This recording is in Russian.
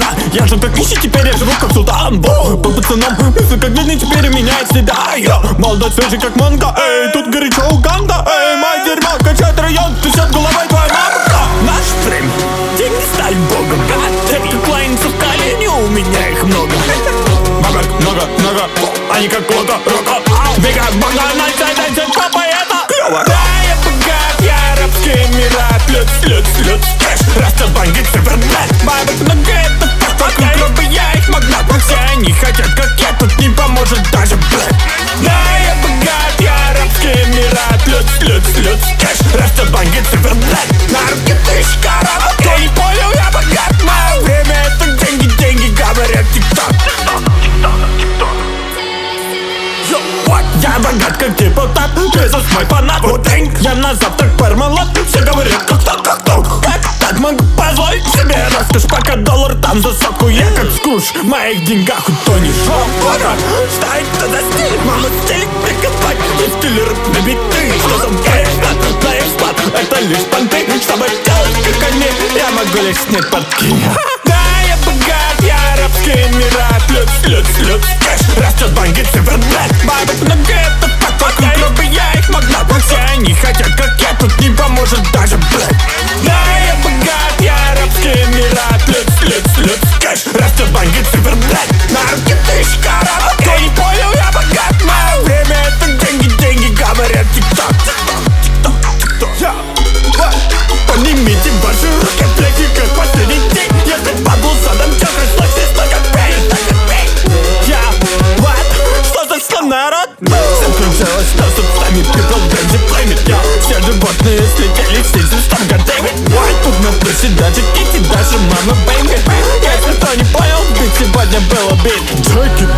Я жил как нищий, теперь я живу как султан. По пацанам, мысли как длинный, теперь меняет всегда. Я молодой, свежий как манго. Эй, тут горячо Уганда. Эй, мать дерьмо, качает район, трясет головой твоя мама. Наш время, деньги стали богом. Как кланяться в колени, у меня их много. Много, они как лото, рока. Бегают банально, танцуют папа, это клёво. Да, я богат, я арабский эмират. Слёт, кэш, раста бандит, суперблэк. Бабок много, это факт, вокруг я их магнат. Все они хотят, как я, тут не поможет даже блэк. Да, я богат, я арабский эмират. Слёт, кэш, раста бандит, суперблэк. На руке тысяча карат. Кто не понял, я богат. Мое время это деньги, говорят тик-ток. Я богат, как депутат, Безос мой фанат. Я на завтрак пармалат, все говорят, как так могу позволить себе роскошь, пока доллар там за сотку. Я как Скрудж, в моих деньгах утонешь. Стоит кто за стиль, мама стиль прикопать. И стиль рэп на биты. Что там конечно, на экспат, это лишь понты. Чтобы делать как они, я могу лишь снять портки. Да, я богат, я арабский эмират. Слёт, кэш, растет бандит, суперблэк. Бабок много, это факт, вокруг я их магнат. Все они хотят, как я, тут не поможет даже блэк. Да, я богат, я арабский эмират. Слёт, кэш, растет бандит, суперблэк. На руке тысяча карат. Кто не понял, я богат. Мое время это деньги, говорят тик-ток. Поднимите ваши руки, плети, как последний день. Если падлу задам, чё слышишь, только пей. Что за сон, народ? Всем кончилось, что с нами people Benji Playmate. Все животные слетели, все систем готовы. Тут на плюсе даже кити, даже мама бэнги. Если кто не понял, бит сегодня было бит.